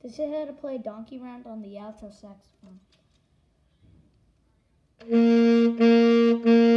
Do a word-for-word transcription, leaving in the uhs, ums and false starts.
This is how to play Donkey Round on the alto saxophone.